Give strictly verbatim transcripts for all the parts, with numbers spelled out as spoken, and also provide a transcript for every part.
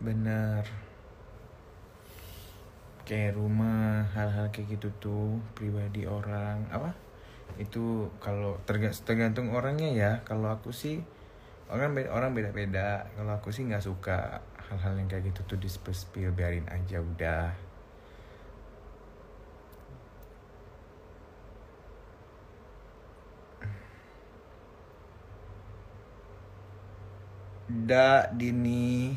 Bener. Kayak rumah, hal-hal kayak gitu tuh pribadi orang apa? Itu kalau tergantung orangnya ya. Kalau aku sih orang beda, orang beda-beda. Kalau aku sih nggak suka hal-hal yang kayak gitu tuh di spill, biarin aja udah. Da Dini.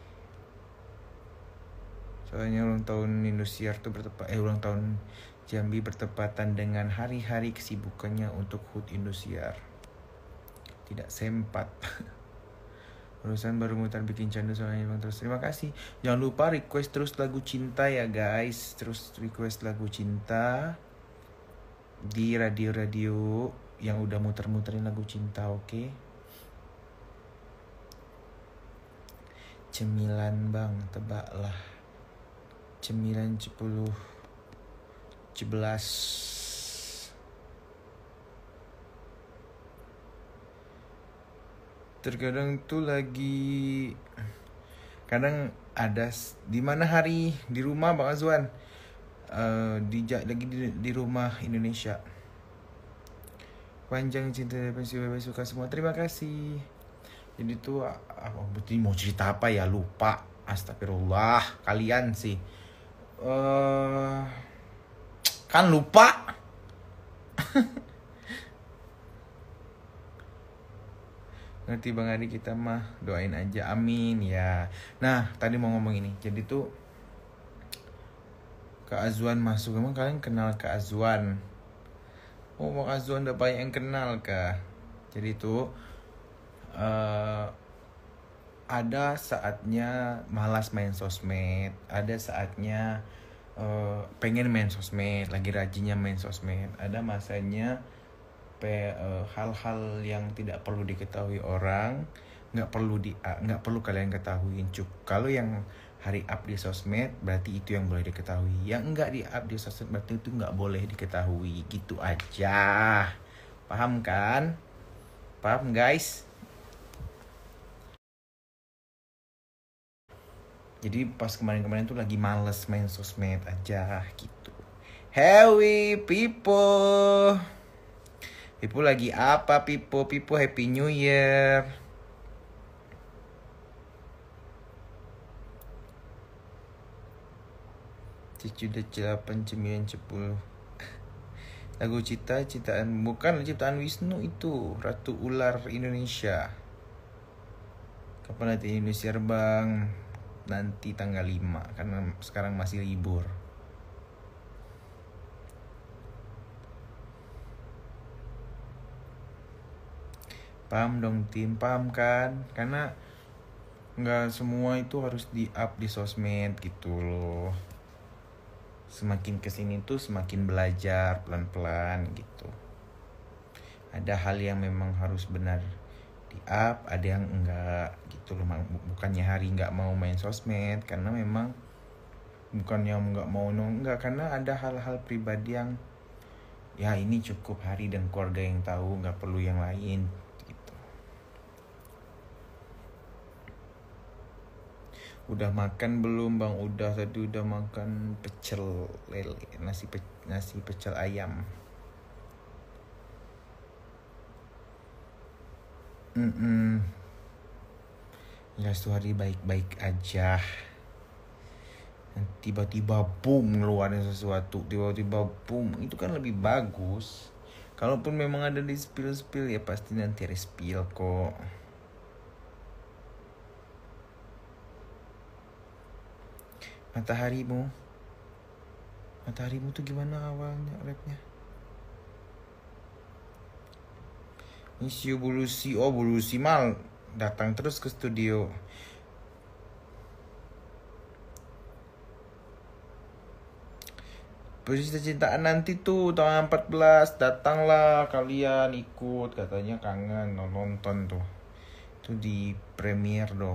Soalnya ulang tahun Indosiar tuh bertepat eh ulang tahun Jambi bertepatan dengan hari-hari kesibukannya untuk H U T Indosiar. Tidak sempat. Urusan baru mutar bikin candu soalnya bang terus. Terima kasih. Jangan lupa request terus lagu cinta ya guys. Terus request lagu cinta di radio-radio yang udah muter-muterin lagu cinta, oke? Okay? Cemilan bang, tebak lah. Cemilan sepuluh sebelas. Terkadang tuh lagi kadang ada di mana hari di rumah Bang Azwan, uh, di lagi di, di rumah Indonesia. Panjang cinta pensi bebas suka semua. Terima kasih. Jadi tuh apa betul mau cerita apa ya lupa. Astagfirullah kalian sih. Uh, kan lupa. Ngerti Bang Adi, kita mah doain aja, amin ya. Nah tadi mau ngomong ini, jadi tuh Kak Azwan masuk. Emang kalian kenal Kak Azwan? Oh Bang Azwan udah banyak yang kenal Kak. Jadi tuh uh, ada saatnya malas main sosmed, ada saatnya uh, pengen main sosmed, lagi rajinnya main sosmed. Ada masanya pe, uh, hal-hal yang tidak perlu diketahui orang, nggak perlu di nggak perlu kalian ketahuin. Cuk, kalau yang hari up di sosmed berarti itu yang boleh diketahui, yang enggak di up di sosmed berarti itu nggak boleh diketahui. Gitu aja, paham kan? Paham guys? Jadi pas kemarin-kemarin tuh lagi males main sosmed aja gitu. Hey people, Pipo lagi apa Pipo? Pipo Happy New Year. Cicu udah delapan sembilan sepuluh. Lagu cita citaan bukan ciptaan Wisnu itu, Ratu Ular Indonesia. Kapan nanti Indonesia bang? Nanti tanggal lima karena sekarang masih libur. Paham dong tim, paham kan? Karena nggak semua itu harus di up di sosmed gitu loh. Semakin kesini tuh semakin belajar pelan-pelan gitu. Ada hal yang memang harus benar di up, ada yang enggak gitu loh. Bukannya hari nggak mau main sosmed karena memang bukan yang nggak mau no, enggak, karena ada hal-hal pribadi yang ya ini cukup hari dan keluarga yang tahu, nggak perlu yang lain. Udah makan belum bang? Udah, tadi udah makan pecel lele, nasi pe, nasi pecel ayam. Mm Ya satu hari baik-baik aja. Tiba-tiba boom ngeluarin sesuatu, tiba-tiba boom, itu kan lebih bagus. Kalaupun memang ada di spill-spill ya pasti nanti ada spill kok. Mataharimu Mataharimu tuh gimana awalnya rapnya? Miss you Bulusi. Oh Bulusi mal datang terus ke studio. Posisi cintaan nanti tuh tanggal empat belas, datanglah kalian ikut, katanya kangen nonton tuh. Itu di premier dong.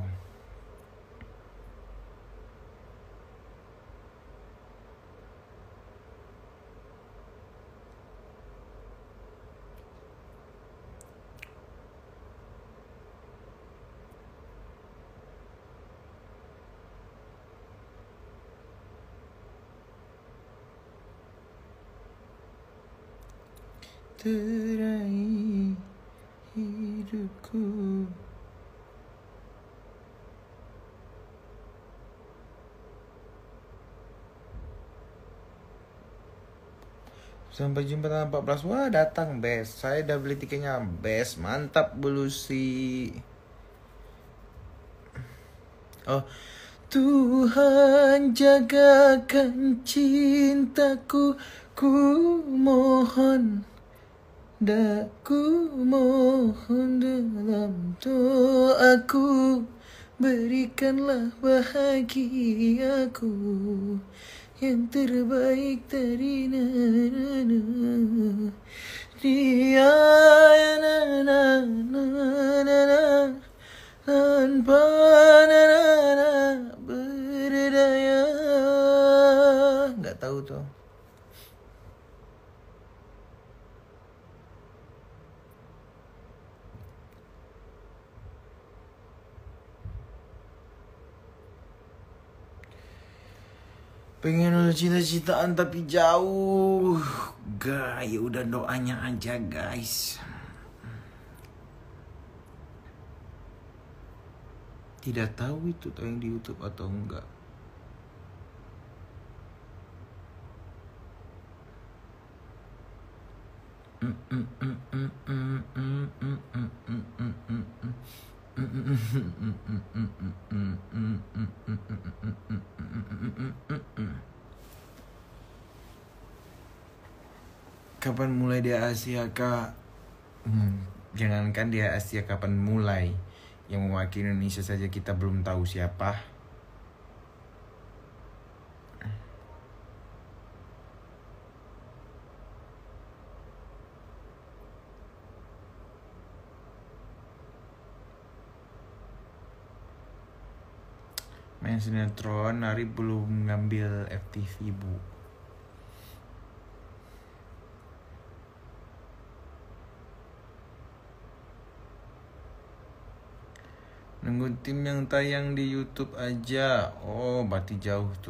terakhir hidupku. Sampai jumpa tanggal empat belas. Wah, datang Bes. Saya udah beli tiketnya Bes. Mantap Belusi. Oh, Tuhan jagakan cintaku, ku mohon. Daku mohon dalam doaku, berikanlah bahagiaku yang terbaik dari nana dia na na na na na tanpa nana berdaya. Nggak tahu tuh. Pengen udah cita-citaan tapi jauh. Gak, ya udah doanya aja guys. Tidak tahu itu tayang di YouTube atau enggak. Kapan mulai di Asia Kak? Hmm, jangankan di Asia kapan mulai, yang mewakili Indonesia saja kita belum tahu siapa. Main sinetron, Ari belum ngambil F T V bu. Nunggu tim yang tayang di YouTube aja. Oh, berarti jauh tuh.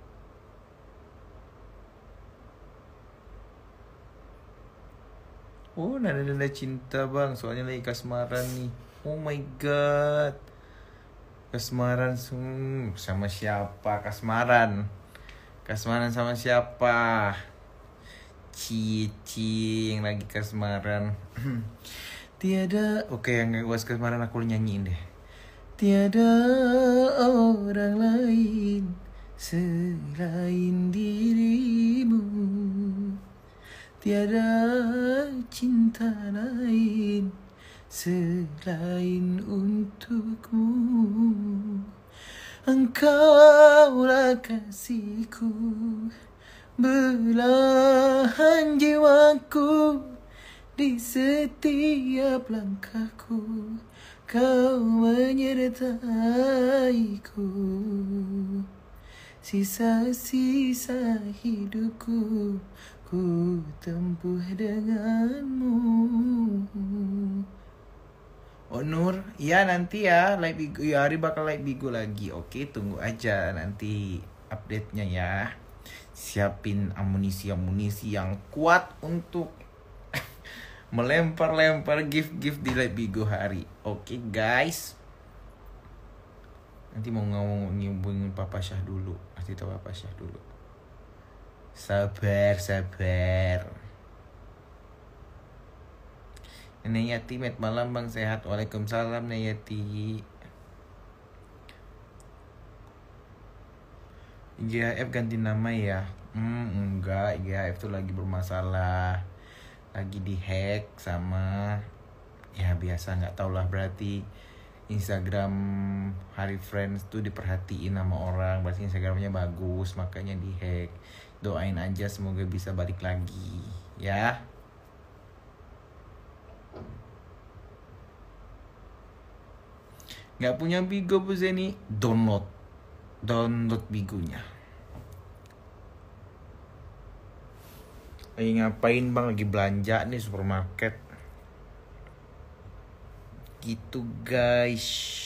Oh, nada-nada cinta bang. Soalnya lagi kasmaran nih. Oh my god. Kasmaran hmm, sama siapa? Kasmaran. Kasmaran sama siapa? Cici yang lagi kasmaran. Tiada. Oke, yang gak was kasmaran aku nyanyiin deh. Tiada orang lain selain dirimu, tiada cinta lain selain untukmu. Engkaulah kasihku, belahan jiwaku, di setiap langkahku kau menyertaiku. Sisa-sisa hidupku ku tempuh denganmu. Oh Nur, ya nanti ya live Bigo, ya Ari bakal live Bigo lagi. Oke, tunggu aja nanti update-nya ya. Siapin amunisi-amunisi yang kuat untuk melempar-lempar gift-gift di live Bigo hari. Oke guys. Nanti mau ngomong nyambungin Papa Syah dulu. Kasih tahu Papa Syah dulu. Sabar, sabar. Nenek Yati, met malam bang, sehat. Waalaikumsalam Nenek Yati. I G H F ganti nama ya? Hmm, enggak, I G H F tuh lagi bermasalah. Lagi dihack sama ya biasa, nggak tau lah, berarti Instagram Hari Friends tuh diperhatiin sama orang, berarti Instagramnya bagus makanya dihack. Doain aja semoga bisa balik lagi ya. Nggak punya Bigo Bu Zeni? Download download Bigonya. Lagi ngapain bang? Lagi belanja nih supermarket. Gitu guys.